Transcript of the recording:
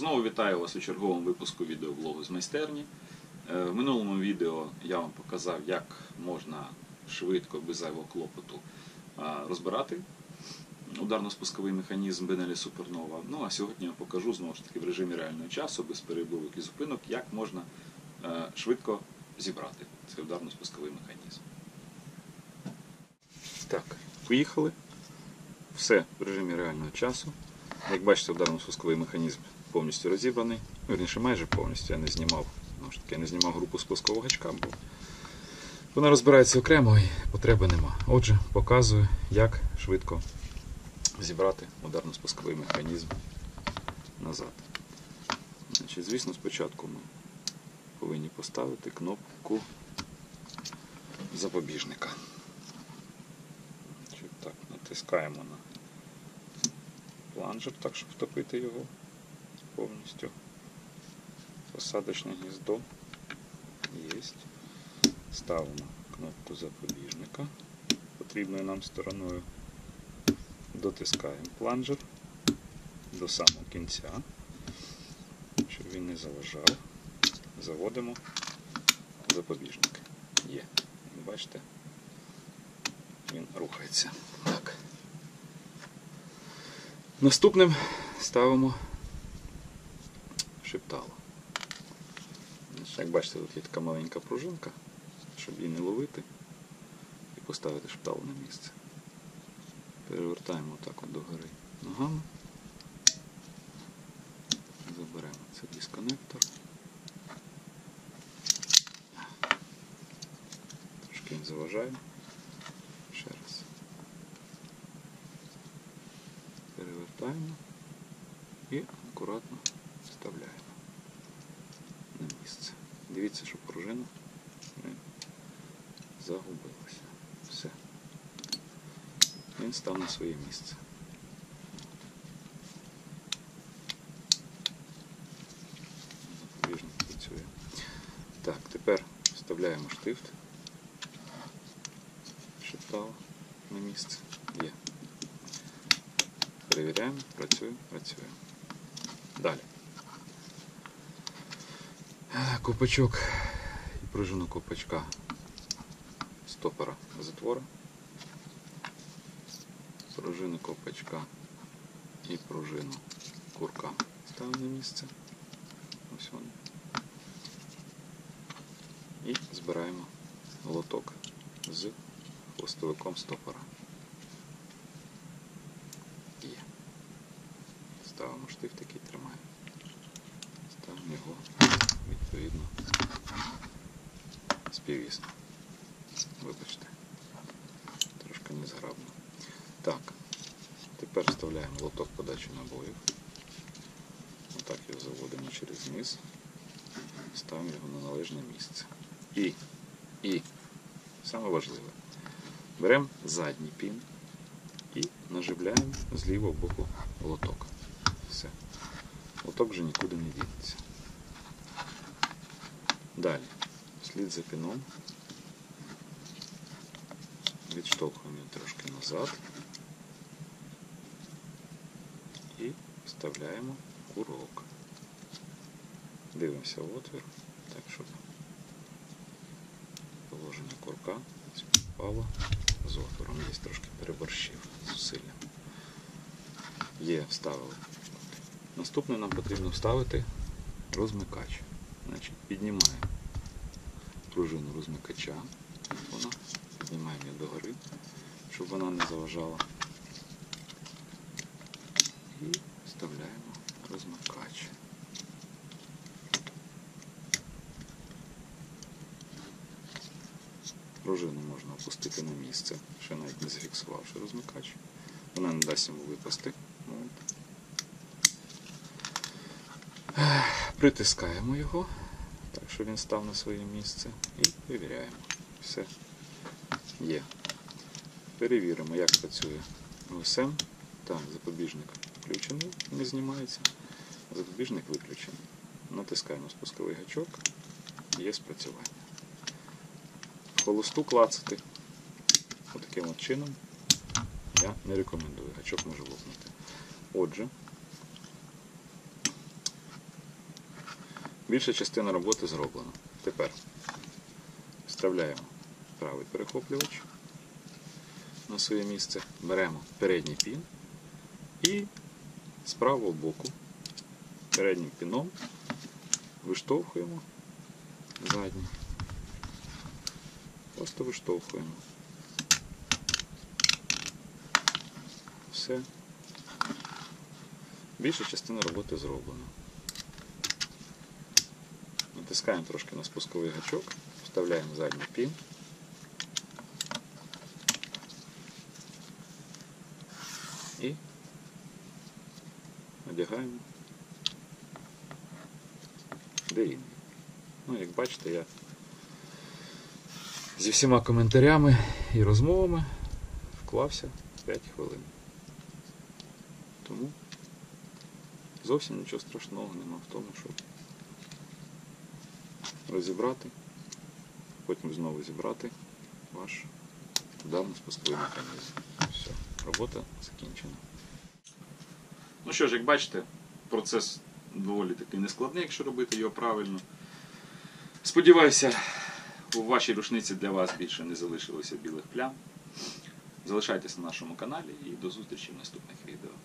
Знову вітаю вас у черговому випуску відеоблогу з майстерні. В минулому відео я вам показав, як можна швидко, без зайвого клопоту розбирати ударно-спусковий механізм Benelli Supernova. Ну а сьогодні я покажу, знову ж таки, в режимі реального часу, без перебивок і зупинок, як можна швидко зібрати цей ударно-спусковий механізм. Так, поїхали. Все в режимі реального часу. Як бачите, ударно-спусковий механізм повністю розібраний. Вірніше, майже повністю. Я не знімав групу спускового гачка, бо вона розбирається окремо і потреби нема. Отже, показую, як швидко зібрати ударно-спусковий механізм назад. Значить, звісно, спочатку ми повинні поставити кнопку запобіжника. Так, натискаємо на планжер, так, щоб втопити його повністю. Посадочне гніздо є. Ставимо кнопку запобіжника потрібною нам стороною. Дотискаємо планжер до самого кінця, щоб він не заважав. Заводимо запобіжник. Є. Бачите? Він рухається. Так. Наступним ставимо шептало. Як бачите, тут є така маленька пружинка, щоб її не ловити і поставити шептало на місце. Перевертаємо отак от догори ногами. Заберемо цей дисконектор. Трошки він заважає. Ще раз. Перевертаємо і акуратно вставляємо на місце. Дивіться, щоб пружина не загубилася. Все. Він став на своє місце. Запобіжник працює. Так, тепер вставляємо штифт. Шептало на місце. Є. Перевіряємо, працює. Далі. Ковпачок і пружину ковпачка стопора затвора. Пружину ковпачка і пружину курка ставимо на місце. Ось вони. І збираємо лоток з хвостовиком стопора. Є. Ставимо штифт, який тримає. Ставимо його відповідно співвісно. Вибачте, трошки незграбно. Так, тепер вставляємо лоток подачі набоїв. Отак його заводимо через низ. Ставимо його на належне місце. І саме важливе, беремо задній пін і наживляємо з лівого боку лоток. Все. Лоток вже нікуди не дінеться. Далі, вслід за піном відштовхуємо його трошки назад і вставляємо курок. Дивимося в отвір, так, щоб положення курка співпало з отвором. Десь трошки переборщив з зусиллям. Є, вставили. Наступне нам потрібно вставити розмикач. Значить, піднімаємо пружину розмикача. Піднімаємо її догори, щоб вона не заважала. І вставляємо розмикач. Пружину можна опустити на місце, ще навіть не зафіксувавши розмикач. Вона не дасть йому випасти. Притискаємо його, так, щоб він став на своє місце, і перевіряємо. Все. Є. Перевіримо, як працює ОСМ. Так, запобіжник включений, не знімається. Запобіжник виключений. Натискаємо спусковий гачок. Є спрацювання. Холосту клацати отаким от чином я не рекомендую. Гачок може лопнути. Отже, Більша частина роботи зроблена. Тепер вставляємо правий перехоплювач на своє місце, беремо передній пін і з правого боку переднім піном виштовхуємо задній. Просто виштовхуємо. Все. Більша частина роботи зроблена. Натискаємо трошки на спусковий гачок, вставляємо задній пін. І одягаємо дрінь. Ну, як бачите, я зі всіма коментарями і розмовами вклався 5 хвилин. Тому зовсім нічого страшного нема в тому, щоб розібрати, потім знову зібрати ваш ударно-спусковий механізм. Все, робота закінчена. Ну що ж, як бачите, процес доволі таки нескладний, якщо робити його правильно. Сподіваюся, у вашій рушниці для вас більше не залишилося білих плям. Залишайтеся на нашому каналі і до зустрічі в наступних відео.